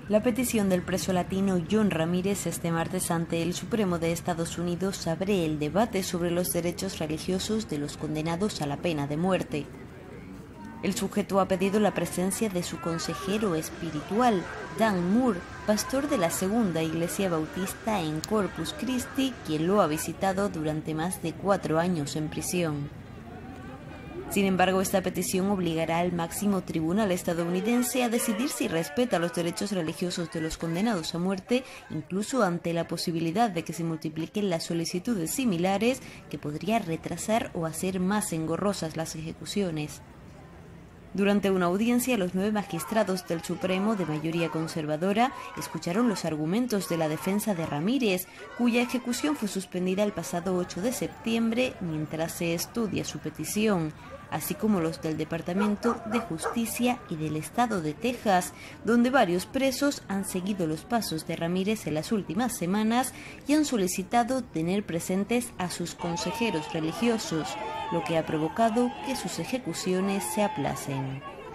La petición del preso latino John Ramírez este martes ante el Supremo de Estados Unidos abre el debate sobre los derechos religiosos de los condenados a la pena de muerte. El sujeto ha pedido la presencia de su consejero espiritual, Dan Moore, pastor de la Segunda Iglesia Bautista en Corpus Christi, quien lo ha visitado durante más de 4 años en prisión. Sin embargo, esta petición obligará al máximo tribunal estadounidense a decidir si respeta los derechos religiosos de los condenados a muerte, incluso ante la posibilidad de que se multipliquen las solicitudes similares, que podría retrasar o hacer más engorrosas las ejecuciones. Durante una audiencia, los 9 magistrados del Supremo de mayoría conservadora escucharon los argumentos de la defensa de Ramírez, cuya ejecución fue suspendida el pasado 8 de septiembre mientras se estudia su petición, así como los del Departamento de Justicia y del Estado de Texas, donde varios presos han seguido los pasos de Ramírez en las últimas semanas y han solicitado tener presentes a sus consejeros religiosos, lo que ha provocado que sus ejecuciones se aplacen.